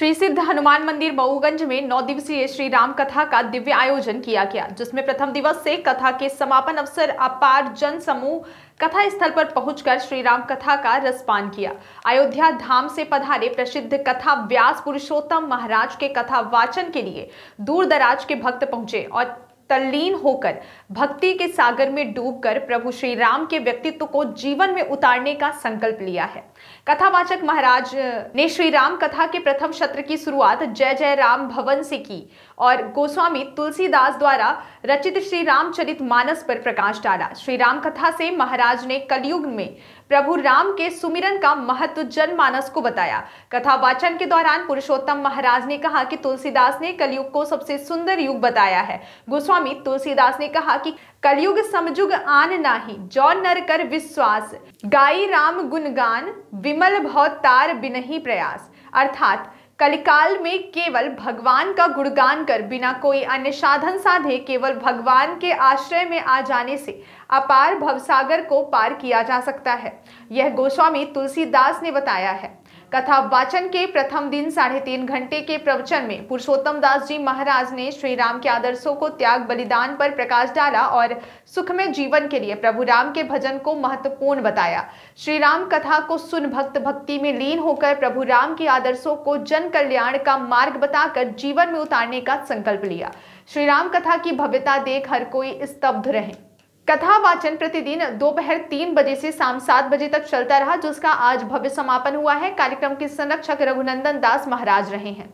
श्री सिद्ध हनुमान मंदिर मऊगंज में 9 दिवसीय श्री राम कथा का दिव्य आयोजन किया गया, जिसमें प्रथम दिवस से कथा के समापन अवसर अपार जन समूह कथा स्थल पर पहुंचकर श्री राम कथा का रसपान किया। अयोध्या धाम से पधारे प्रसिद्ध कथा व्यास पुरुषोत्तम महाराज के कथा वाचन के लिए दूर दराज के भक्त पहुंचे और तल्लीन होकर भक्ति के सागर में डूबकर प्रभु श्री राम के व्यक्तित्व को जीवन में उतारने का संकल्प लिया है। कथावाचक महाराज ने श्री राम कथा के प्रथम सत्र की शुरुआत जय जय राम भवन से की और गोस्वामी तुलसीदास द्वारा रचित श्री रामचरित मानस पर प्रकाश डाला। श्री राम कथा से महाराज ने कलयुग में प्रभु राम के सुमिरन का महत्व जनमानस को बताया। कथा वाचन के दौरान पुरुषोत्तम महाराज ने कहा कि तुलसीदास ने कलयुग को सबसे सुंदर युग बताया है। गोस्वामी तुलसीदास ने कहा कि कलयुग समजुग आन नाही, जौ नर कर विश्वास, गाई राम गुणगान, विमल भव तार बिनहि प्रयास। अर्थात कलिकाल में केवल भगवान का गुणगान कर बिना कोई अन्य साधन साधे केवल भगवान के आश्रय में आ जाने से अपार भवसागर को पार किया जा सकता है। यह गोस्वामी तुलसीदास ने बताया है। कथा वाचन के प्रथम दिन 3.5 घंटे के प्रवचन में पुरुषोत्तम दास जी महाराज ने श्री राम के आदर्शों को त्याग बलिदान पर प्रकाश डाला और सुखमय जीवन के लिए प्रभु राम के भजन को महत्वपूर्ण बताया। श्री राम कथा को सुन भक्त भक्ति में लीन होकर प्रभु राम के आदर्शों को जन कल्याण का मार्ग बताकर जीवन में उतारने का संकल्प लिया। श्री राम कथा की भव्यता देख हर कोई स्तब्ध रहे। कथा वाचन प्रतिदिन दोपहर 3 बजे से शाम 7 बजे तक चलता रहा, जिसका आज भव्य समापन हुआ है। कार्यक्रम के संरक्षक रघुनंदन दास महाराज रहे हैं।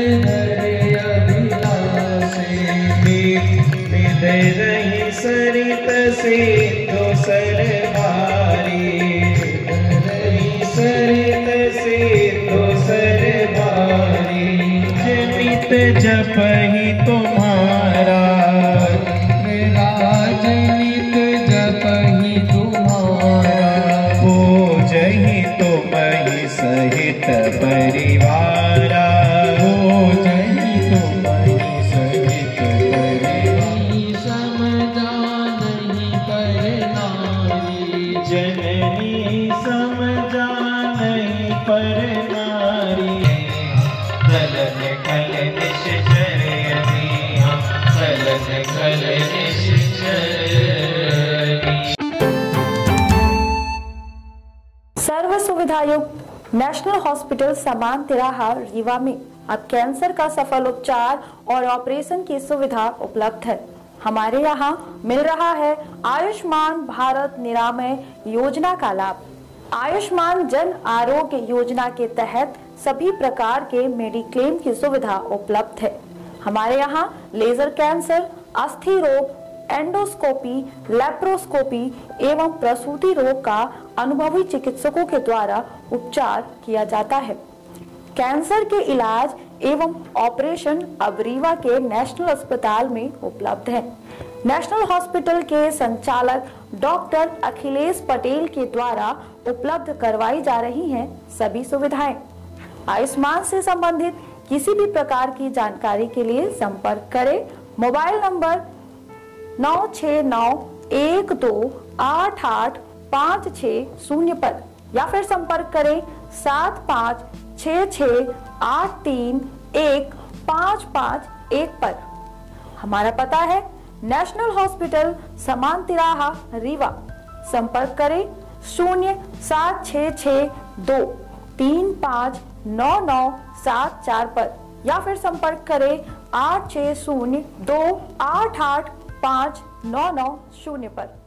जपहि तुम्हारा सहित परिवारा, हो जही तुम्हारी सहित परिवारी। समझा नहीं पर नारी, जननी समझा नहीं पर नारी। कलन कल निश्चर यदि हम कलन कल निश्चर। सर्व सुविधायुक्त नेशनल हॉस्पिटल समान तिराहा रीवा में अब कैंसर का सफल उपचार और ऑपरेशन की सुविधा उपलब्ध है। हमारे यहाँ मिल रहा है आयुष्मान भारत निरामय योजना का लाभ। आयुष्मान जन आरोग्य योजना के तहत सभी प्रकार के मेडिक्लेम की सुविधा उपलब्ध है। हमारे यहाँ लेजर कैंसर, अस्थि रोग, एंडोस्कोपी, लेप्रोस्कोपी एवं प्रसूति रोग का अनुभवी चिकित्सकों के द्वारा उपचार किया जाता है। कैंसर के इलाज एवं ऑपरेशन अब रीवा के नेशनल अस्पताल में उपलब्ध है। नेशनल हॉस्पिटल के संचालक डॉक्टर अखिलेश पटेल के द्वारा उपलब्ध करवाई जा रही हैं सभी सुविधाएं। आयुष्मान से संबंधित किसी भी प्रकार की जानकारी के लिए संपर्क करें मोबाइल नंबर 9691288560 पर या फिर संपर्क करें 7566831551 पर। हमारा पता है नेशनल हॉस्पिटल समान तिराहा रीवा। संपर्क करें 07662359974 पर या फिर संपर्क करें 8602885990 पर।